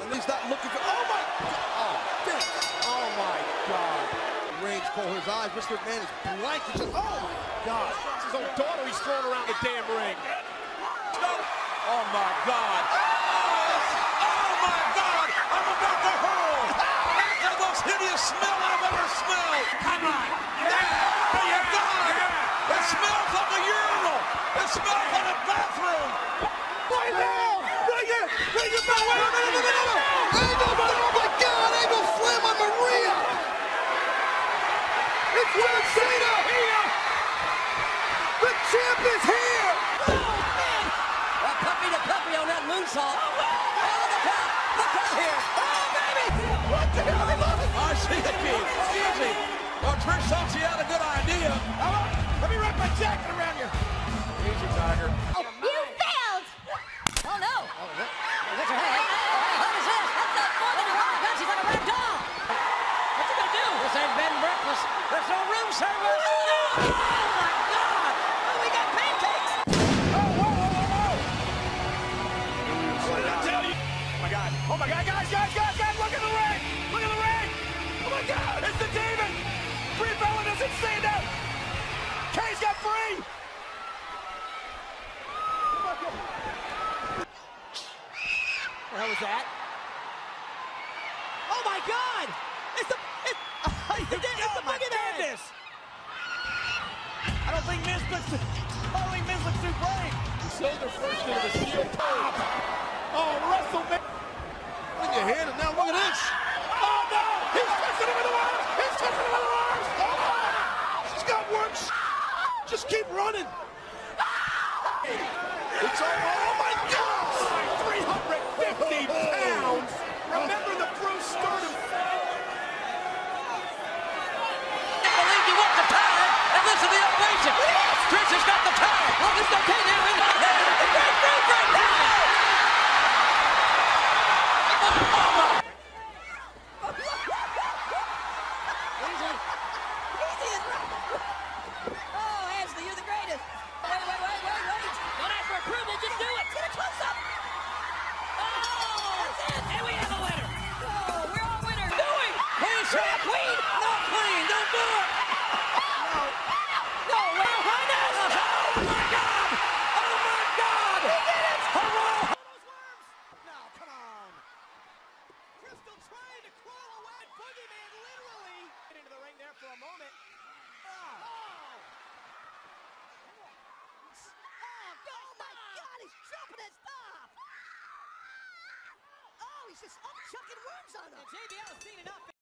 He's not looking for. Oh my God! Oh, Vince! Oh my God! Reigns closed his eyes. Mr. McMahon is blank. He's just, oh my God! It's his own daughter he's throwing around the damn ring. No! Oh my God! Oh my God! I'm about to hurl! That's the most hideous smell I've ever smelled! Come on! Yeah! Oh my God! It smells like a urinal! It smells like a bathroom! Right now! Bring it! Bring it back! No! Angle! Oh my God! Angle slam on Maria! It's John Cena! The champ is here! Oh, man! Puppy to puppy on that moonsault. Oh, look out! Look out here! Oh, baby! What the hell? I see it, Keith. Easy. Well, Trish thought she had a good idea. Let me wrap my jacket around you. Easy, Tiger. Oh, you failed! Oh, no! That's her head. What is this? That's not more than a rock. God, she's like a rag doll. What's he gonna do? This ain't bed and breakfast. There's no room service. No! Oh, my God! Oh, we got pancakes! Oh my God, guys, look at the ring! Look at the ring! Oh my God, it's the demon! Brie Bella doesn't stand up! Kay's got free! What the hell was that? Oh my God! It's the boogeyman! I don't think Miz looks too brave. Silver first into the steel top. Oh, WrestleMania. In your head, and now look at this. Oh no! He's touching him with the arms! He's touching him with the arms! She's got works. Just keep running. It's all. Oh my God! 350 pounds! Remember the Bruce Stardom? I believe he wants the power, and listen to the ovation. Trish has got the power. Oh, it's okay now. Break now. Easy as oh, Ashley, you're the greatest. Wait. Don't ask for approval, just do it. Get a close up. Oh, that's it. And we have a winner. Oh, we're all winners. Doing. Queen, trap, queen. No, queen, don't do it. No, well, why not? Oh, my God. Oh, my God. He did it. Hurrah. Now, come on. Crystal trying to crawl away. Boogeyman literally into the ring there for a moment. Oh, my God, he's dropping his stuff. Oh, he's just chucking worms on him. JBL has seen enough.